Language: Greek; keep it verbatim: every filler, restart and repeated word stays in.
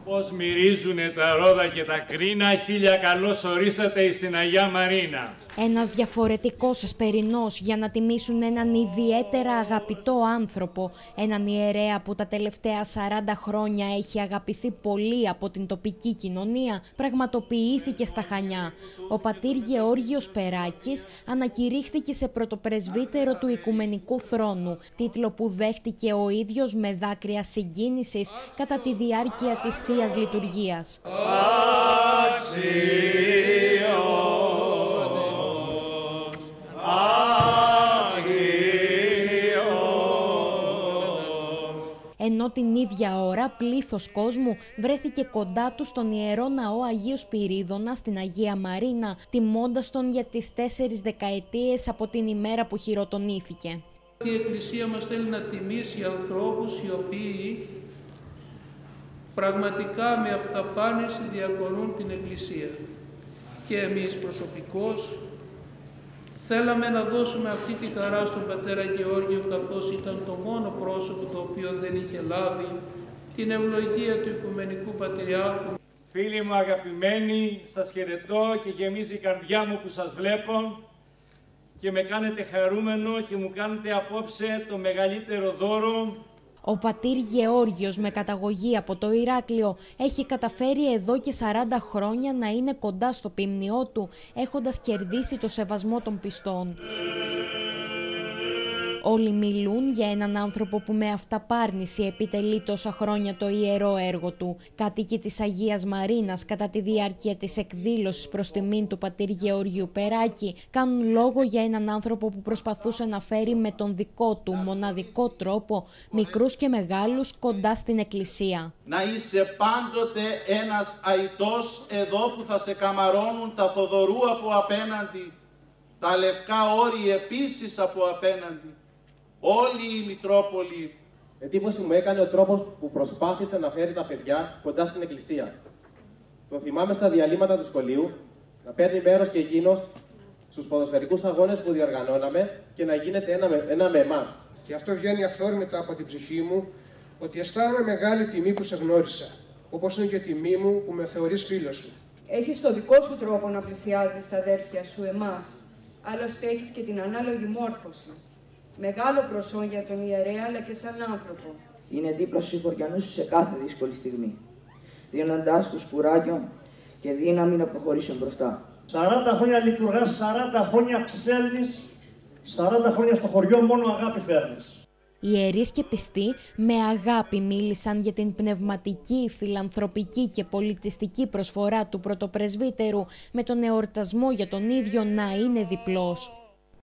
Πώς μυρίζουνε τα ρόδα και τα κρίνα, χίλια καλώς ορίσατε στην Αγία Μαρίνα. Ένας διαφορετικός εσπερινός για να τιμήσουν έναν ιδιαίτερα αγαπητό άνθρωπο, έναν ιερέα που τα τελευταία σαράντα χρόνια έχει αγαπηθεί πολύ από την τοπική κοινωνία, πραγματοποιήθηκε στα Χανιά. Ο πατήρ Γεώργιος Περάκης ανακηρύχθηκε σε πρωτοπρεσβύτερο του Οικουμενικού Θρόνου, τίτλο που δέχτηκε ο ίδιος με δάκρυα συγκίνησης κατά τη διάρκεια της Θείας Λειτουργίας. Ενώ την ίδια ώρα πλήθος κόσμου βρέθηκε κοντά του στον Ιερό Ναό Αγίου Σπυρίδωνα στην Αγία Μαρίνα, τιμώντας τον για τις τέσσερις δεκαετίες από την ημέρα που χειροτονήθηκε. Η Εκκλησία μας θέλει να τιμήσει ανθρώπους οι οποίοι πραγματικά με αυταπάνηση διακονούν την Εκκλησία. Και εμείς προσωπικώς θέλαμε να δώσουμε αυτή τη χαρά στον πατέρα Γεώργιο, καθώς ήταν το μόνο πρόσωπο το οποίο δεν είχε λάβει την ευλογία του Οικουμενικού Πατριάρχου. Φίλοι μου αγαπημένοι, σας χαιρετώ και γεμίζει η καρδιά μου που σας βλέπω και με κάνετε χαρούμενο και μου κάνετε απόψε το μεγαλύτερο δώρο. Ο πατήρ Γεώργιος, με καταγωγή από το Ηράκλειο, έχει καταφέρει εδώ και σαράντα χρόνια να είναι κοντά στο ποιμνιό του, έχοντας κερδίσει το σεβασμό των πιστών. Όλοι μιλούν για έναν άνθρωπο που με αυταπάρνηση επιτελεί τόσα χρόνια το ιερό έργο του. Κάτοικοι της Αγίας Μαρίνας, κατά τη διάρκεια της εκδήλωσης προς τιμήν του πατήρ Γεωργίου Περάκη, κάνουν λόγο για έναν άνθρωπο που προσπαθούσε να φέρει με τον δικό του μοναδικό τρόπο μικρούς και μεγάλους κοντά στην Εκκλησία. Να είσαι πάντοτε ένας αητός εδώ που θα σε καμαρώνουν τα Θοδωρού από απέναντι, τα Λευκά Όρη επίσης από απέναντι. Όλη η Μητρόπολη. Εντύπωση μου έκανε ο τρόπος που προσπάθησε να φέρει τα παιδιά κοντά στην Εκκλησία. Το θυμάμαι στα διαλύματα του σχολείου να παίρνει μέρος και εκείνος στους ποδοσφαιρικούς αγώνες που διοργανώναμε και να γίνεται ένα με, ένα με εμάς. Και αυτό βγαίνει αυθόρμητα από την ψυχή μου, ότι αισθάνομαι μεγάλη τιμή που σε γνώρισα, όπως είναι και τιμή μου που με θεωρείς φίλο σου. Έχεις το δικό σου τρόπο να πλησιάζεις τα αδέρφια σου, εμάς. Άλλωστε έχεις και την ανάλογη μόρφωση. Μεγάλο προσόν για τον ιερέα, αλλά και σαν άνθρωπο. Είναι δίπλα στους συγχωριανούς σου σε κάθε δύσκολη στιγμή, δίνοντάς τους κουράγιο και δύναμη να προχωρήσουν μπροστά. σαράντα χρόνια λειτουργάς, σαράντα χρόνια ψέλνεις, σαράντα χρόνια στο χωριό μόνο αγάπη φέρνεις. Οι ιερείς και πιστοί με αγάπη μίλησαν για την πνευματική, φιλανθρωπική και πολιτιστική προσφορά του πρωτοπρεσβύτερου, με τον εορτασμό για τον ίδιο να είναι διπλός.